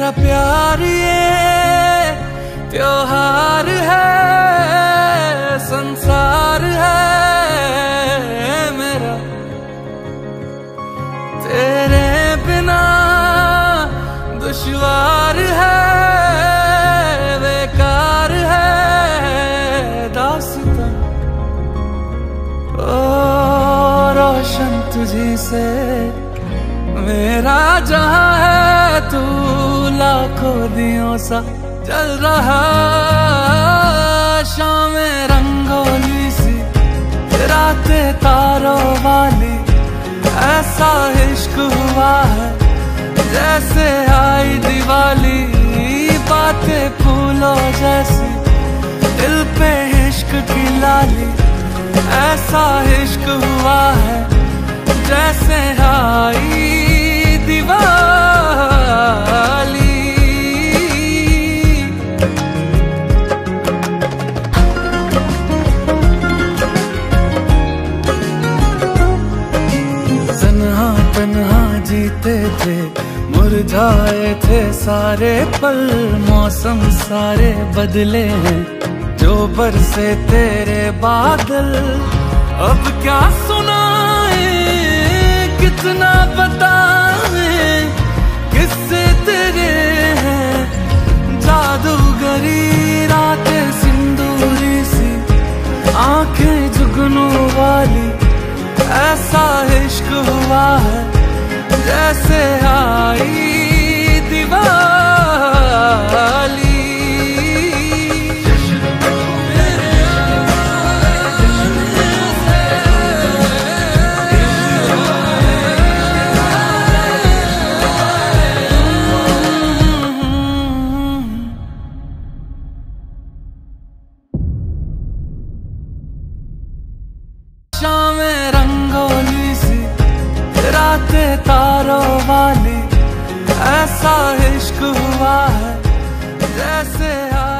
तेरा प्यार ये त्योहार है, संसार है मेरा। तेरे बिना दुश्वार है, बेकार है दास्तां। ओ रोशन तुझी से मेरा जहां है, तू लाखों दियों सा जल रहा। शामें रंगोली सी, रातें तारों वाली, ऐसा इश्क हुआ है जैसे आई दिवाली। बातें फूलों जैसी, दिल पे इश्क की लाली, ऐसा इश्क हुआ है जैसे आई दिवाली। तन्हा तन्हा जीते थे, मुरझाए थे सारे पल, मौसम सारे बदले हैं जो बरसे तेरे बादल। अब क्या सुनाए, कितना बताए, किससे तेरे हैं जादूगरी रातें सिंदूरी सी, आंखें जुगनू वाली, ऐसा इश्क हुआ है जैसे आई दिवाली। शामें रंगोली सी, रातें तारों वाली, ऐसा इश्क हुआ है जैसे